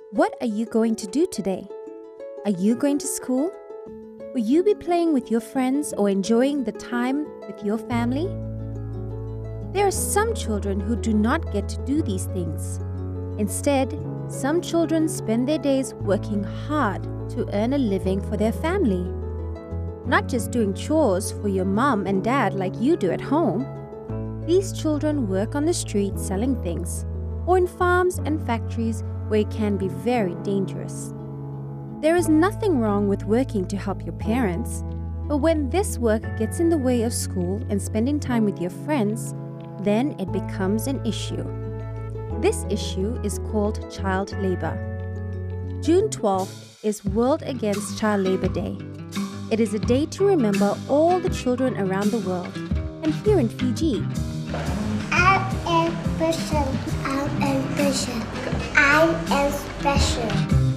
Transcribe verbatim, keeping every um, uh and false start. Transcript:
What are you going to do today? Are you going to school? Will you be playing with your friends or enjoying the time with your family? There are some children who do not get to do these things. Instead, some children spend their days working hard to earn a living for their family. Not just doing chores for your mom and dad like you do at home. These children work on the street selling things, or in farms and factories where it can be very dangerous. There is nothing wrong with working to help your parents, but when this work gets in the way of school and spending time with your friends, then it becomes an issue. This issue is called child labor. June twelfth is World Against Child Labor Day. It is a day to remember all the children around the world, and here in Fiji. I am special. I am special. I am special.